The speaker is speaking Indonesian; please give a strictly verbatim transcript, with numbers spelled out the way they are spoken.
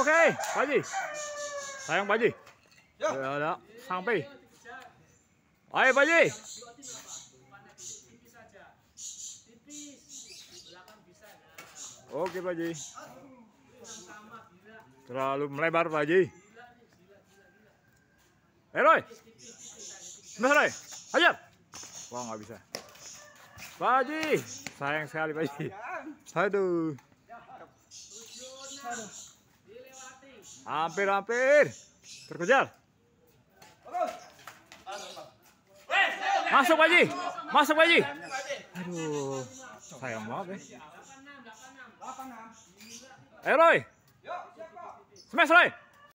Oke, Pak Haji. Sayang Pak Haji. Ya, ada sampai. Ayo Pak Haji. Oke Pak Haji. Terlalu melebar Pak Haji. Eh Roy. Mas Roy. Hajar. Wah nggak bisa. Pak Haji. Sayang sekali Pak Haji. Aduh. Hampir-hampir. Terkejar. Masuk Pak Haji. Masuk Pak Haji. Aduh. Sayang banget ya. Eh Roy. Smash Roy.